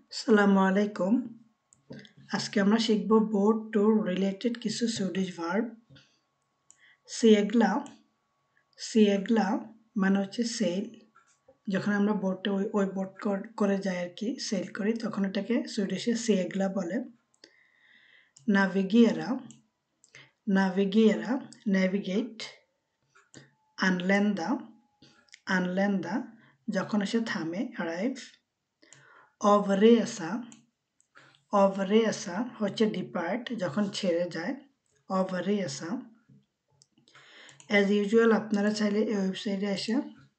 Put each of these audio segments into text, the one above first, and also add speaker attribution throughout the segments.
Speaker 1: আসসালামু আলাইকুম। আজকে আমরা শিখব বোট টু রিলেটেড কিছু সুইডিশ ভার্ব। সিয়েগলা সিয়েগলা মানে হচ্ছে সেল। যখন আমরা বোটে ওই বোট করে যাই আর কি, সেল করি, তখন এটাকে সুইডিশে সিয়েগলা বলে। নাভিগিয়েরা নাভিগিয়েরা নেভিগেট। আনল্যান্ডা আনল্যান্ডা যখন এসে থামে, অ্যারাইভ। অভরেসা অভরেসা হচ্ছে ডিপার্ট, যখন ছেড়ে যায়, অভরেসা। অ্যাজ ইউজুয়াল আপনারা চাইলে এই ওয়েবসাইটে এসে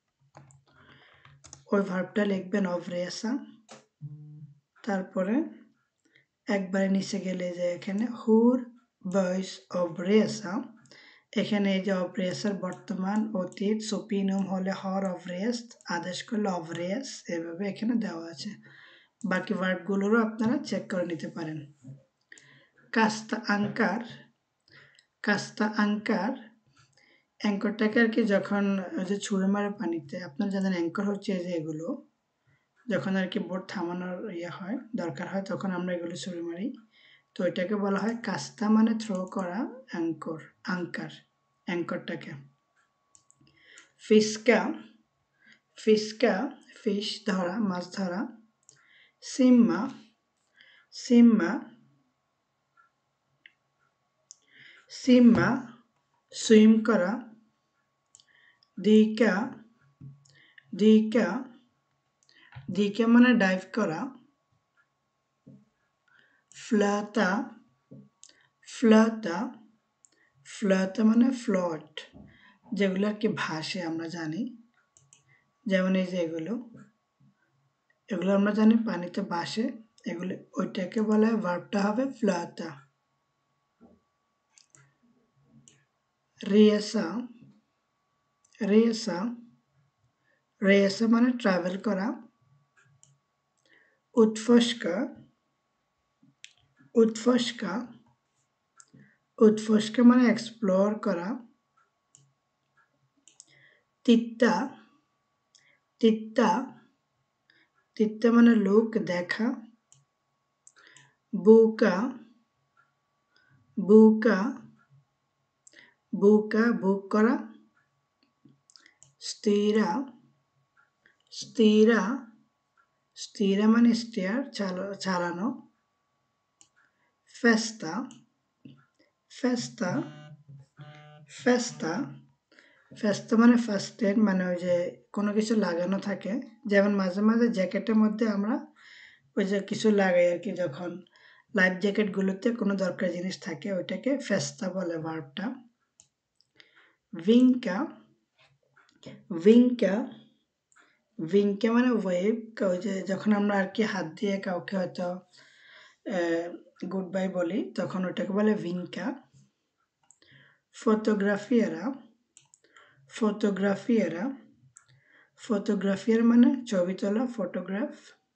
Speaker 1: ওই ভার্বটা লিখবেন, অভরেসা। তারপরে একবারে নিচে গেলে যে এখানে হুর বয়স অভরেসা, এখানে এই যে অভরেসার বর্তমান অতীত সুপিনুম হলে হর অভরেস্ট, আদেশ করলে অভরেস, এভাবে এখানে দেওয়া আছে। বাকি ভার্বগুলোরও আপনারা চেক করে নিতে পারেন। কাস্তা আঙ্কার কাস্তা আঙ্কার অ্যাঙ্করটাকে আর কি যখন যে ছুঁড়ে মারে পানিতে, আপনারা জানেন অ্যাঙ্কর হচ্ছে এই যে এগুলো, যখন আর কি বোট থামানোর হয়, দরকার হয়, তখন আমরা এগুলো ছুঁড়ে মারি। তো এটাকে বলা হয় কাস্তা, মানে থ্রো করা, আঙ্কার, অ্যাঙ্করটাকে। ফিসকা ফিসকা ফিশ ধরা, মাছ ধরা। সিম্মা সিম্মা সিম্মা সুইম করা। দিকা দিকা দিকা মানে ডাইভ করা। ফ্লাতা ফ্লাতা ফ্লাতা মানে ফ্লট, যেগুলো আর কি ভাসে, আমরা জানি। যেমন এই যে এগুলো এগুলো আমরা জানি পানিতে ভাসে, এগুলো ওইটাকে বলা হয়, ভার্বটা হবে ফ্লাতা। রিয়েসা রিয়েসা রিয়েসা মানে ট্রাভেল করা। উৎফস্কা উৎফস্কা উৎফস্কা মানে এক্সপ্লোর করা। তিত্তা তিত্তা তিত্তা মানে লোক, দেখা। বুকা বুকা বুকা বুক করা। স্থিরা স্থিরা স্থিরা মানে স্টেয়ার, চালানো। ফেস্তা ফেস্তা ফেস্তা ফেস্তা মানে ফার্স্ট এড, মানে ওই যে কোনো কিছু লাগানো থাকে, যেমন মাঝে মাঝে জ্যাকেটের মধ্যে আমরা ওই যে কিছু লাগাই আর কি, যখন লাইফ জ্যাকেটগুলোতে কোনো দরকারি জিনিস থাকে, ওইটাকে ফেস্তা বলে ভার্বটা। ভিঙ্কা ভিঙ্কা ভিঙ্কা মানে ওয়েভ, ওই যে যখন আমরা আর কি হাত দিয়ে কাউকে হয়তো গুড বাই বলি, তখন ওটাকে বলে ভিঙ্কা। ফটোগ্রাফিয়ারা ফটোগ্রাফিয়ারা ফটোগ্রাফিয়ার মানে ছবি তোলা, ফটোগ্রাফ।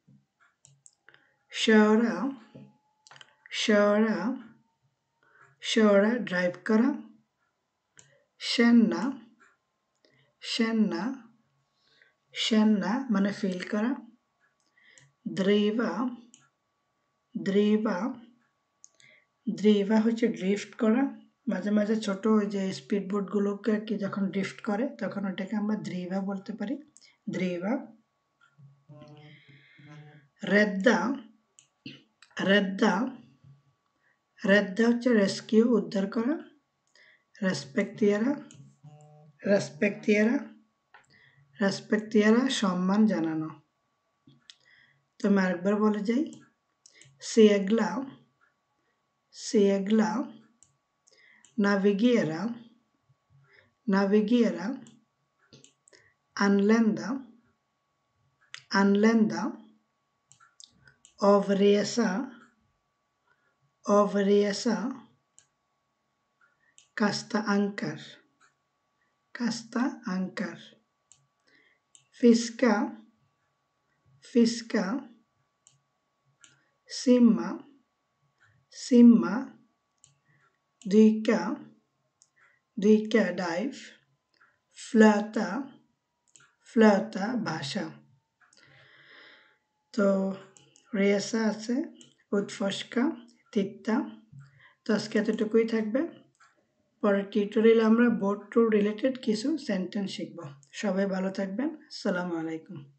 Speaker 1: শহরা শহরা শহরা ড্রাইভ করা। সেন্না সেন্না সেন্না মানে ফিল করা। দ্রিভা দ্রিভা দ্রিভা হচ্ছে ড্রিফট করা। মাঝে মাঝে ছোট ওই যে স্পিড বোটগুলোকে আর কি যখন ড্রিফট করে, তখন ওটাকে আমরা দ্রিভা বলতে পারি, দ্রিভা। রেদ্দা রেদ্দা রেদ্দা হচ্ছে রেস্কিউ, উদ্ধার করা। রেসপেক্টিয়ারা রেসপেক্টিয়ারা রেসপেক্টিয়ারা সম্মান জানানো। তো আমি আরেকবার বলে যাই। সিয়েগলা সিয়েগলা নাভিগিয়েরা নাভিগিয়েরা anlända anlända avresa avresa kasta ankar kasta ankar fiska fiska simma simma dyka dyka dive flöta flöta ভাষা। তো রেসা আছে, উৎফস্কা, তিত্তা। তো আজকে এতটুকুই থাকবে। পরের টিউটোরিয়ালে আমরা বোর্ড টু রিলেটেড কিছু সেন্টেন্স শিখব। সবাই ভালো থাকবেন। আসসালামু আলাইকুম।